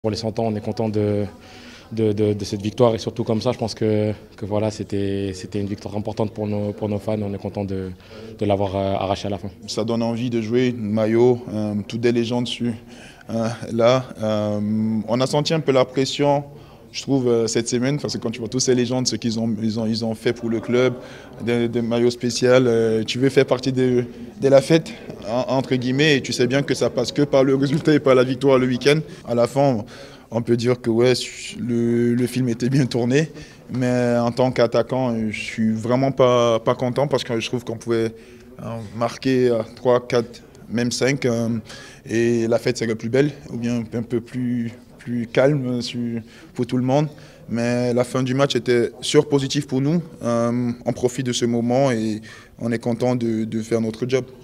Pour les 100 ans, on est content de cette victoire et surtout comme ça, je pense que voilà, c'était une victoire importante pour nos fans. On est content de l'avoir arraché à la fin. Ça donne envie de jouer, maillot, toutes des légendes dessus. Là, on a senti un peu la pression, je trouve, cette semaine, parce que quand tu vois tous ces légendes, ce qu'ils ont fait pour le club, des maillots spéciaux, tu veux faire partie de la fête, entre guillemets, et tu sais bien que ça passe que par le résultat et par la victoire le week-end. À la fin, on peut dire que ouais, le film était bien tourné, mais en tant qu'attaquant, je suis vraiment pas content parce que je trouve qu'on pouvait marquer 3, 4, même 5, et la fête serait plus belle, ou bien un peu plus calme pour tout le monde. Mais la fin du match était surpositive pour nous. On profite de ce moment et on est content de faire notre job.